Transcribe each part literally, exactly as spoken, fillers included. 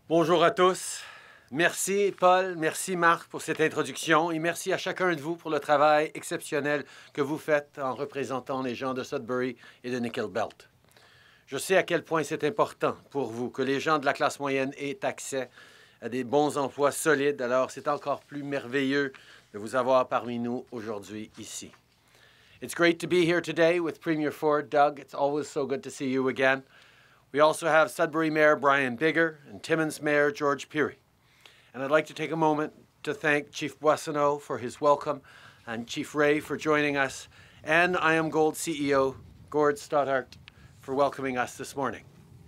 Bonjour à tous. Merci Paul, merci Marc pour cette introduction et merci à chacun de vous pour le travail exceptionnel que vous faites en représentant les gens de Sudbury et de Nickel Belt. Je sais à quel point c'est important pour vous que les gens de la classe moyenne aient accès à des bons emplois solides, alors c'est encore plus merveilleux de vous avoir parmi nous aujourd'hui ici. It's great to be here today with Premier Ford. Doug, it's always so good to see you again. We also have Sudbury Mayor Brian Bigger and Timmins Mayor George Peary. And I'd like to take a moment to thank Chief Boissonneau for his welcome and Chief Ray for joining us, and I Am Gold C E O Gord Stoddart for welcoming us this morning.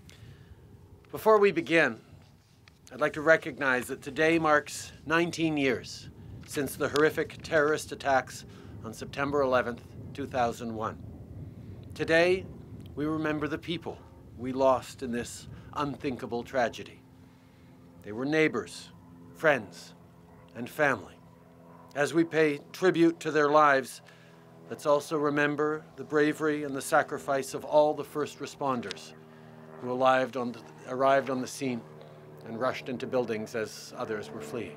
Before we begin, I'd like to recognize that today marks nineteen years since the horrific terrorist attacks on September eleventh, two thousand one. Today, we remember the people we lost in this unthinkable tragedy. They were neighbors, friends, and family. As we pay tribute to their lives, let's also remember the bravery and the sacrifice of all the first responders who arrived on the, arrived on the scene and rushed into buildings as others were fleeing.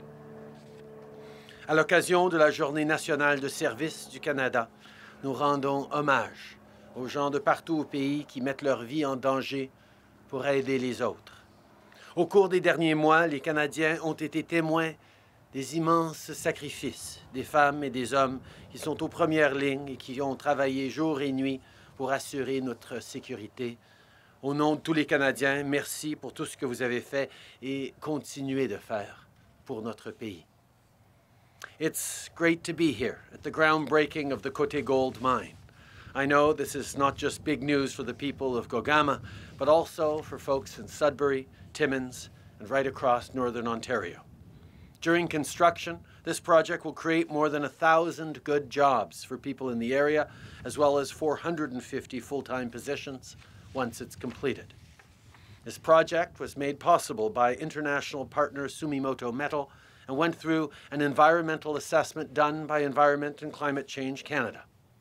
À l'occasion de la Journée nationale de service du Canada, nous rendons hommage aux gens de partout au pays qui mettent leur vie en danger pour aider les autres. Au cours des derniers mois, les Canadiens ont été témoins des immenses sacrifices des femmes et des hommes qui sont aux premières lignes et qui ont travaillé jour et nuit pour assurer notre sécurité. Au nom de tous les Canadiens, merci pour tout ce que vous avez fait et continuez de faire pour notre pays. It's great to be here at the groundbreaking of the Côté Gold mine. I know this is not just big news for the people of Gogama, but also for folks in Sudbury, Timmins, and right across Northern Ontario. During construction, this project will create more than a thousand good jobs for people in the area, as well as four hundred fifty full-time positions once it's completed. This project was made possible by international partner Sumitomo Metal and went through an environmental assessment done by Environment and Climate Change Canada.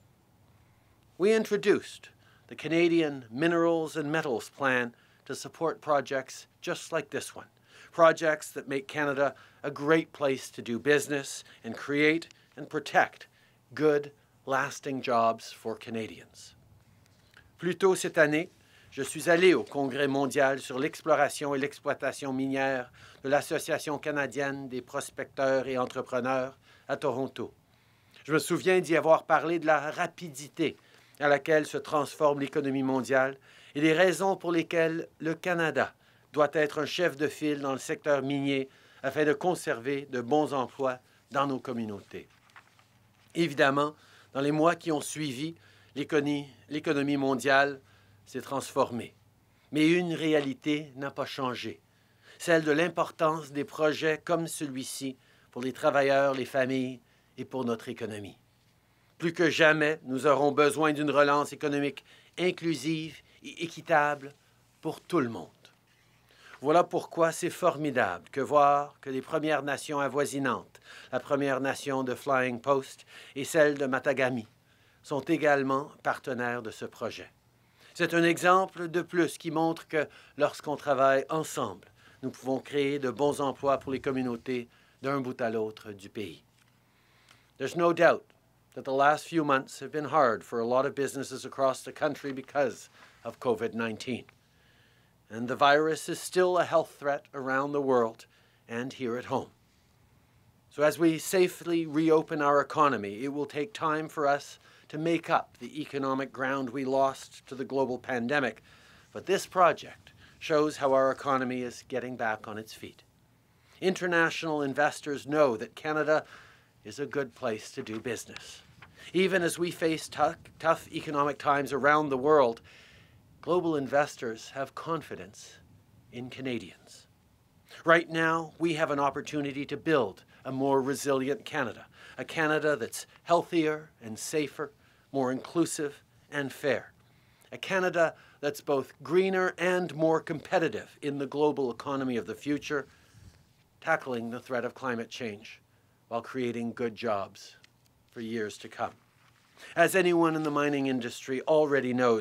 We introduced the Canadian Minerals and Metals Plan to support projects just like this one, projects that make Canada a great place to do business and create and protect good, lasting jobs for Canadians. Plus tôt cette année, je suis allé au Congrès mondial sur l'exploration et l'exploitation minière de l'Association canadienne des prospecteurs et entrepreneurs à Toronto. Je me souviens d'y avoir parlé de la rapidité à laquelle se transforme l'économie mondiale et les raisons pour lesquelles le Canada doit être un chef de file dans le secteur minier afin de conserver de bons emplois dans nos communautés. Évidemment, dans les mois qui ont suivi, l'économie mondiale s'est transformée. Mais une réalité n'a pas changé, celle de l'importance des projets comme celui-ci pour les travailleurs, les familles et pour notre économie. Plus que jamais, nous aurons besoin d'une relance économique inclusive et équitable pour tout le monde. Voilà pourquoi c'est formidable que voir que les Premières Nations avoisinantes, la Première Nation de Flying Post et celle de Matagami, sont également partenaires de ce projet. C'est un exemple de plus qui montre que lorsqu'on travaille ensemble, nous pouvons créer de bons emplois pour les communautés d'un bout à l'autre du pays. There's no doubt that the last few months have been hard for a lot of businesses across the country because of COVID nineteen. And the virus is still a health threat around the world and here at home. So as we safely reopen our economy, it will take time for us to make up the economic ground we lost to the global pandemic. But this project shows how our economy is getting back on its feet. International investors know that Canada is a good place to do business. Even as we face tough, tough economic times around the world, global investors have confidence in Canadians. Right now, we have an opportunity to build a more resilient Canada, a Canada that's healthier and safer, more inclusive and fair, a Canada that's both greener and more competitive in the global economy of the future, tackling the threat of climate change while creating good jobs for years to come. As anyone in the mining industry already knows,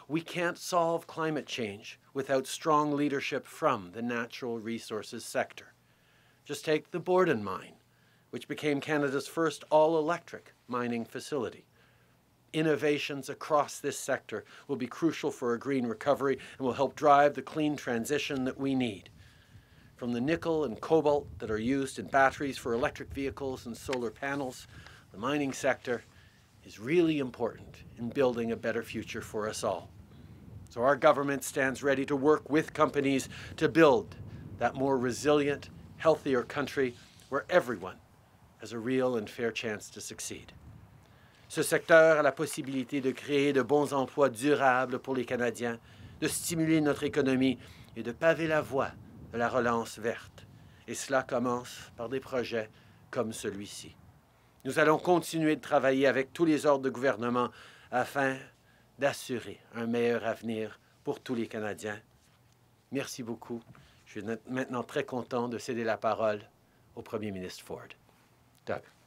We can't solve climate change without strong leadership from the natural resources sector. Just take the Borden mine, which became Canada's first all-electric mining facility. Innovations across this sector will be crucial for a green recovery and will help drive the clean transition that we need. From the nickel and cobalt that are used in batteries for electric vehicles and solar panels, the mining sector is really important in building a better future for us all. So our government stands ready to work with companies to build that more resilient, healthier country where everyone has a real and fair chance to succeed. Ce secteur a la possibilité de créer de bons emplois durables pour les Canadiens, de stimuler notre économie et de paver la voie de la relance verte. Et cela commence par des projets comme celui-ci. Nous allons continuer de travailler avec tous les ordres de gouvernement afin d'assurer un meilleur avenir pour tous les Canadiens. Merci beaucoup. Je suis maintenant très content de céder la parole au Premier ministre Ford. Doug.